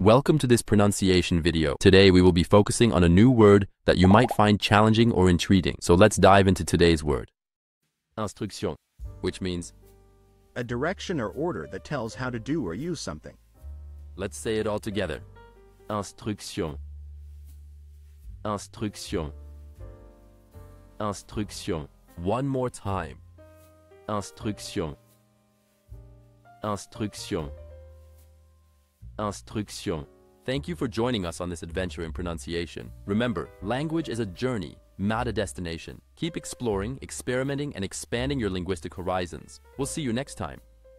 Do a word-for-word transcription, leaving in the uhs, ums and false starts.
Welcome to this pronunciation video. Today we will be focusing on a new word that you might find challenging or intriguing. So let's dive into today's word. Instruction, which means a direction or order that tells how to do or use something. Let's say it all together. Instruction. Instruction. Instruction. One more time. Instruction. Instruction. Instruction. Thank you for joining us on this adventure in pronunciation. Remember, language is a journey, not a destination. Keep exploring, experimenting, and expanding your linguistic horizons. We'll see you next time.